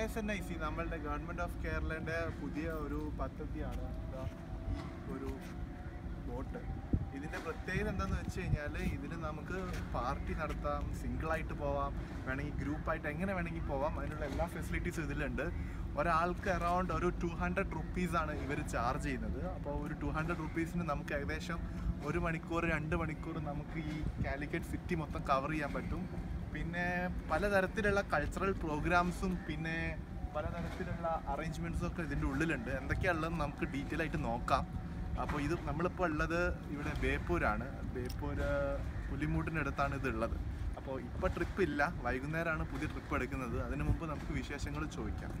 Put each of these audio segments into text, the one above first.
KSNIC നമ്മളുടെ government of കേരളൻ്റെ പുതിയ ഒരു പദ്ധതിയാണ് ഒരു ബോട്ട്. ഇതിൻ്റെ പ്രത്യേകത എന്താണെന്ന് വെച്ച് കഴിഞ്ഞാൽ ഇതിൽ നമുക്ക് പാർട്ടി നടത്താം, സിംഗിളായിട്ട് പോവാം, വേണമെങ്കിൽ ഗ്രൂപ്പായിട്ട് എങ്ങനെ വേണമെങ്കിൽ പോവാം. അതിനുള്ള എല്ലാ ഫെസിലിറ്റീസും ഇതിലുണ്ട്. ഒരാൾക്ക് അറൗണ്ട് ഒരു 200 റുപ്പീസാണ് ഇവർ ചാർജ് ചെയ്യുന്നത്. അപ്പോൾ ഒരു 200 റുപ്പീസിന് നമുക്ക് ഏകദേശം 1 മണിക്കൂർ 2 മണിക്കൂർ നമുക്ക് ഈ കാലിക്കറ്റ് സിറ്റി മൊത്തം കവർ ചെയ്യാൻ പറ്റും. പിന്നെ പലതരത്തിലുള്ള കൾച്ചറൽ പ്രോഗ്രാംസും പിന്നെ പലതരത്തിലുള്ള അറേഞ്ച്മെൻറ്റ്സും ഒക്കെ ഇതിൻ്റെ ഉള്ളിലുണ്ട്. എന്തൊക്കെയാണുള്ളതെന്ന് നമുക്ക് ഡീറ്റെയിൽ ആയിട്ട് നോക്കാം. അപ്പോൾ ഇത് നമ്മളിപ്പോൾ ഉള്ളത് ഇവിടെ ബേപ്പൂരാണ്. ബേപ്പൂർ പുലിമൂട്ടിനടുത്താണ് ഇതുള്ളത്. അപ്പോൾ ഇപ്പോൾ ട്രിപ്പില്ല, വൈകുന്നേരമാണ് പുതിയ ട്രിപ്പ് എടുക്കുന്നത്. അതിനു മുമ്പ് നമുക്ക് വിശേഷങ്ങൾ ചോദിക്കാം.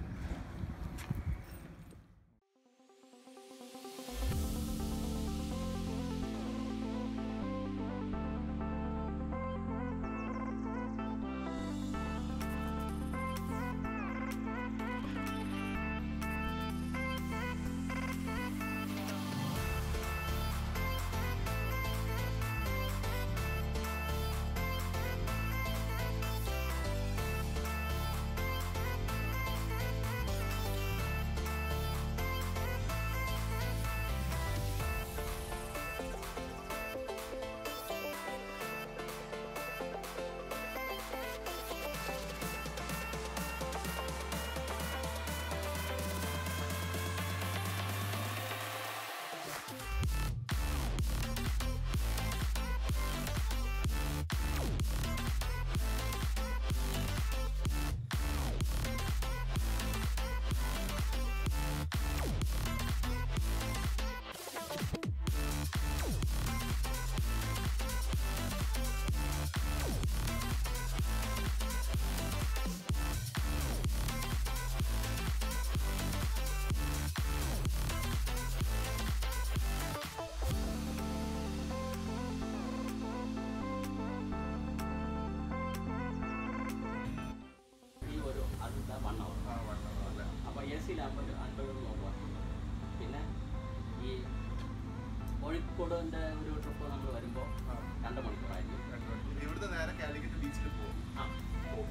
അപ്പോൾ AC-ലാകുമ്പോൾ 50 നോക്കുക. പിന്നെ ഈ കോഴിക്കോടിൻ്റെ ഒരു ട്രിപ്പ് നമ്മൾ വരുമ്പോൾ 2 മണിക്കൂറായിരിക്കും. ഇവിടുത്തെ നേരെ കാലിക്കറ്റ് ബീച്ചിൽ പോകും. അപ്പോൾ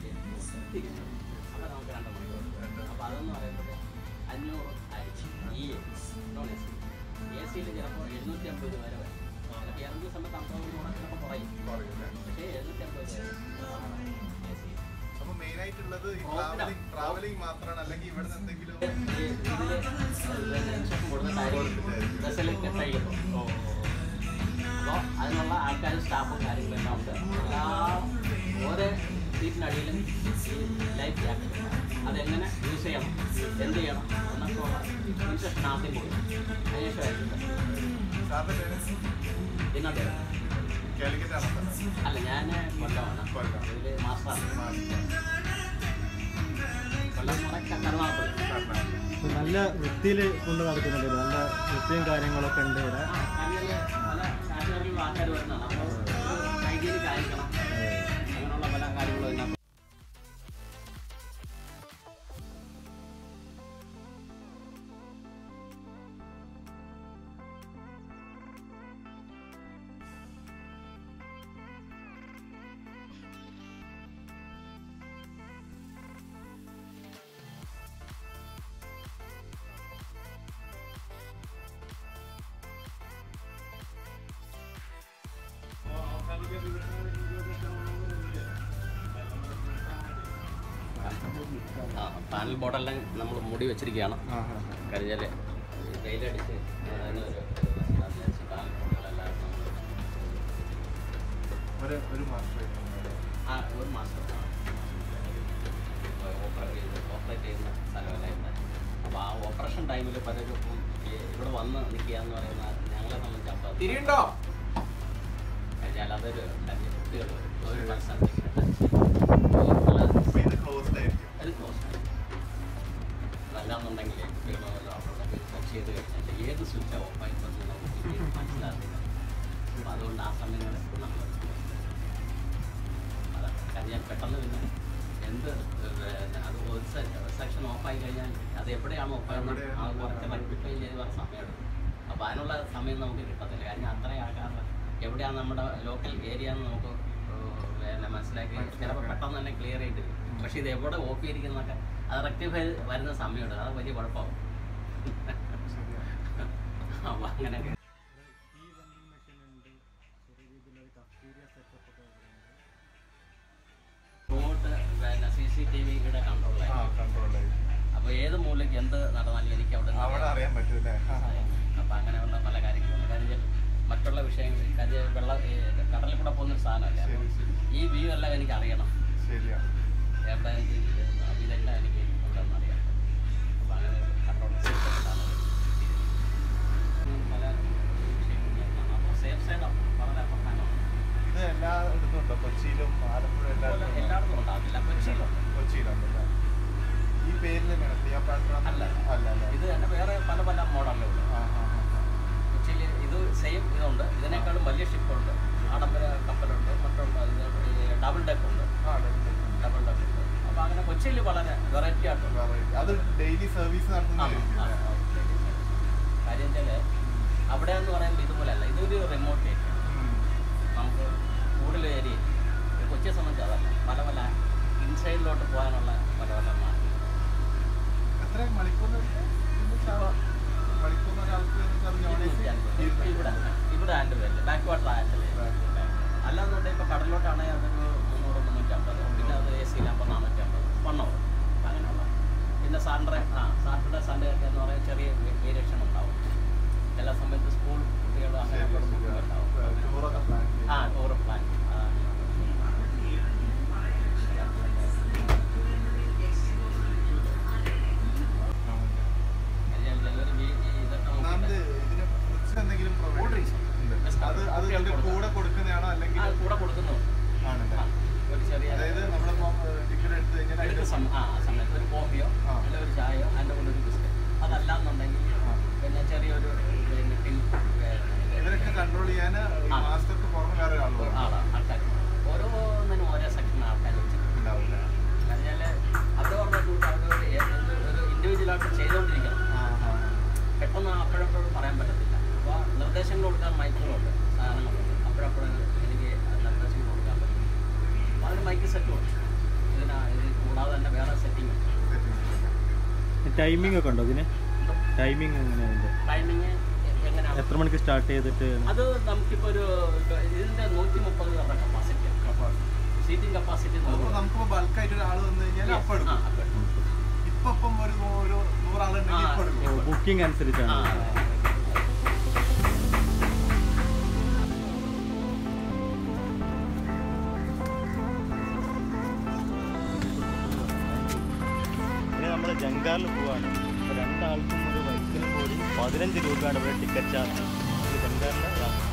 നമുക്ക് 2 മണിക്കൂർ. അപ്പോൾ അതെന്ന് പറയുന്നത് 500 ആയിരിക്കും. ഈ നോൺ AC. AC-ൽ ചിലപ്പോൾ 750 വരെ വരും. ചിലപ്പോൾ ഇറങ്ങുന്ന സമയത്ത് 50 ചിലപ്പോൾ കുറയും. പക്ഷേ 750 AC. അപ്പോൾ മെയിനായിട്ടുള്ളത് ട്രാവലിംഗ് മാത്രമാണ്, അല്ലെങ്കിൽ ഇവിടെ നിന്ന് എന്തെങ്കിലും ബസ്സിൽ കെട്ടഴിക്കുന്നു. അപ്പോൾ അതിനുള്ള ആൾക്കാരും സ്റ്റാഫും കാര്യങ്ങളെല്ലാം ഉണ്ട്. എല്ലാ ഓരോ സീറ്റിനടിയിലും ലൈഫ് ജാക്കറ്റ് അതെങ്ങനെ യൂസ് ചെയ്യണം, എന്ത് ചെയ്യണം എന്നൊക്കെ ഉള്ള ഇൻസ്ട്രക്ഷൻ ആദ്യം കൊടുക്കും. അതിനുശേഷമായിരിക്കും ഇന്നത്തെ അല്ല, ഞാൻ കൊല്ലമാണ്. ഇതിൽ മാസ്റ്ററാണ്. നല്ല വൃത്തിയിൽ കൊണ്ട് നടക്കുന്നുണ്ട്. നല്ല വൃത്തിയും കാര്യങ്ങളൊക്കെ ഉണ്ട് ഇവിടെ. പല കാറ്റഗറിയിലും ആൾക്കാർ വരുന്നതാണ്. അപ്പോൾ ഹൈജീനിക് ആയിരിക്കണം, അങ്ങനെയുള്ള പല കാര്യങ്ങളും ഇതിനകത്ത്. പാനൽ ബോർഡെല്ലാം നമ്മൾ മൂടി വെച്ചിരിക്കുകയാണ്. കരിഞ്ഞാൽ വെയിലടിച്ച് ഒരു മാസം ഓപ്പറേറ്റ് ചെയ്യുന്ന സ്ഥലമല്ലായിരുന്നു. അപ്പോൾ ആ ഓപ്പറേഷൻ ടൈമിൽ പലരും ഇവിടെ വന്ന് നിൽക്കുക എന്ന് പറയുന്ന ഞങ്ങളെ സംബന്ധിച്ചിടത്തോളം തിരിയുണ്ടോ കഴിഞ്ഞാൽ അതൊരു കുട്ടികൾ ഒരു അല്ലാന്നുണ്ടെങ്കിൽ കുട്ടികളോ ടച്ച് ചെയ്ത് കഴിഞ്ഞാൽ ഏത് സ്വിച്ച് ഓഫായി നമുക്ക് മനസ്സിലാകുന്നില്ല. അപ്പോൾ അതുകൊണ്ട് ആ സമയങ്ങളിൽ നമ്മൾ കഴിഞ്ഞാൽ പെട്ടെന്ന് പിന്നെ എന്ത് അത് ഒരു സെക്ഷൻ ഓഫായി കഴിഞ്ഞാൽ അത് എവിടെയാണ് ഓഫായത് അത് കുറച്ച് റെക്ടിഫൈ ചെയ്ത് വേറെ സമയമെടുക്കും. അപ്പോൾ അതിനുള്ള സമയം നമുക്ക് കിട്ടത്തില്ല. കാരണം അത്രയും ആൾക്കാർ എവിടെയാണ് നമ്മുടെ ലോക്കൽ ഏരിയ എന്ന് നമുക്ക് മനസ്സിലാക്കി ചിലപ്പോൾ പെട്ടെന്ന് തന്നെ ക്ലിയർ ചെയ്ത്. പക്ഷേ ഇത് എവിടെ ഓഫ് ചെയ്തിരിക്കുന്നതൊക്കെ അത് റെക്ടിഫൈ വരുന്ന സമയമുണ്ട്, അത് വലിയ കുഴപ്പമാവും. അപ്പം അങ്ങനെയൊക്കെ റിമോട്ട് പിന്നെ CCTVയുടെ കൺട്രോളായി. അപ്പോൾ ഏത് മൂലയ്ക്ക് എന്ത് നടന്നാലും എനിക്ക് അവിടെ അറിയാൻ പറ്റൂലേ. അപ്പം അങ്ങനെയുള്ള പല കാര്യങ്ങളുണ്ട്. കാര്യം മറ്റുള്ള വിഷയങ്ങൾ, കാര്യം കടലിൽ കൂടെ പോകുന്നൊരു സാധനമല്ലേ, ഈ വ്യൂ എല്ലാം എനിക്ക് അറിയണം. എവിടെ ഇതെല്ലാം എനിക്ക് അവിടെ ഒന്ന് അറിയാം. അപ്പം അങ്ങനെ കൺട്രോൾ സിസ്റ്റത്തിലാണ് പല വിഷയങ്ങളും. അപ്പോൾ സേഫ് സൈഡ് വളരെ പ്രധാനമാണ്. ഇത് എല്ലായിടത്തും ഉണ്ടോ? കൊച്ചിയിലും ആലപ്പുഴ എല്ലായിടത്തും ഉണ്ടാവില്ല, കൊച്ചിയിലുണ്ടല്ലേ? ഈ പേരിൽ തന്നെയാണ് ക്ലിയോപാട്ര? അല്ല, അല്ല, ഇത് തന്നെ വേറെ പല പല മോഡലുകളുണ്ട്. കൊച്ചിയിൽ ഇത് സെയിം ഇതുണ്ട്, ഇതിനേക്കാളും വലിയ ഷിപ്പുണ്ട്, ആഡംബര കപ്പലുണ്ട്, മറ്റുള്ള ഡബിൾ ഡെക്ക് ഉണ്ട്. അപ്പോൾ അങ്ങനെ കൊച്ചിയിൽ വളരെ വെറൈറ്റി ആയിട്ടുണ്ട്. അത് ഡെയിലി സർവീസ് നടത്തുന്ന കാര്യം വെച്ചാൽ അവിടെ എന്ന് പറയുമ്പോൾ ഇതുപോലെ അല്ല, ഇതൊരു റിമോട്ട് ഏരിയ. നമുക്ക് കൂടുതൽ ഏരിയ കൊച്ചിയെ സംബന്ധിച്ച് അതല്ല, പല പല ഇൻസൈഡിലോട്ട് പോകാനുള്ള പല പല മാർഗങ്ങൾ. എത്ര മണിക്കൂർ ഇവിടെ ഹാൻഡിൽ വരില്ല, ബാക്ക് വാട്ടർ ഹാൻഡിൽ. അല്ലാന്നുണ്ടെങ്കിൽ ഇപ്പോൾ കടലിലോട്ടാണെങ്കിൽ അതൊരു 300-350, പിന്നെ അത് AC ലാകുമ്പോൾ 450, 1 hour അങ്ങനെയുള്ള. പിന്നെ സാറ്റർഡേ സൺഡേ ഒക്കെ എന്ന് പറയുന്നത് ചെറിയ വേരിയേഷൻ ഉണ്ടാവും. എല്ലാ സമയത്ത് സ്കൂൾ കുട്ടികൾ അങ്ങനെ ഉണ്ടാവും. Tour plan. കൂടെ കൊടുക്കുന്നതാണോ അല്ലെങ്കിൽ കൂടെ കൊടുക്കുന്നു? ഒരു ചെറിയ സമയത്ത് ഒരു കോഫിയോ അല്ലെങ്കിൽ ഒരു ചായയോ അതിൻ്റെ കൂടെ ഒരു ബിസ്ക്കറ്റ്. അതല്ലാന്നുണ്ടെങ്കിൽ പിന്നെ ചെറിയൊരു ഇവരൊക്കെ കൺട്രോൾ ചെയ്യാൻ മാസ്റ്റർക്ക് പുറമെ വേറെ ആൾക്കാർ ഓരോന്നിനും ഓരോ സെക്ഷൻ ആൾക്കാർ വെച്ചിട്ടുണ്ടാവില്ല. അതിനാൽ അവർ ഒരു ഇൻഡിവിജ്വലായിട്ട് ചെയ്തുകൊണ്ടിരിക്കണം. പെട്ടെന്ന് അപ്പോഴപ്പോഴും പറയാൻ പറ്റത്തില്ല. അപ്പോൾ നിർദ്ദേശങ്ങൾ കൊടുക്കാൻ മൈക്കുകളുണ്ട്, സാധനങ്ങളുണ്ട്. അപ്പോഴപ്പോഴും എനിക്ക് നിർദ്ദേശങ്ങൾ കൊടുക്കാൻ പറ്റും. അപ്പോൾ അതിന് മൈക്ക് സെറ്റുണ്ട്. ഇത് കൂടാതെ തന്നെ വേറെ സെറ്റിംഗ് ഉണ്ട്. ടൈമിംഗ് ഒക്കെ ഉണ്ടോ ഇതിന്? ടൈമിംഗ് എങ്ങനെയാണ്? ടൈമിങ് എങ്ങനെയാണ്? എത്ര മണിക്ക് സ്റ്റാർട്ട് ചെയ്തിട്ട്? അത് നമുക്കിപ്പോൾ ഒരു ഇതിൻ്റെ 130 പേരുടെ കപ്പാസിറ്റി, സീറ്റിംഗ് കപ്പാസിറ്റി. നമുക്ക് ബൾക്കായിട്ട് ഒരാൾ വന്നു കഴിഞ്ഞാൽ അപ്പം എടുക്കും. ഇപ്പം ഒരു 100 ആളുണ്ടെങ്കിൽ ബുക്കിംഗ് അനുസരിച്ചാണ്. നമ്മൾ ജങ്കാറിൽ പോവാണ്. അപ്പോൾ 2 ആൾക്കും ഒരു ബൈക്കിന് പോയി 15 രൂപയാണ് ഇവിടെ ടിക്കറ്റ് ചാർജ്. ജങ്കാറിൻ്റെ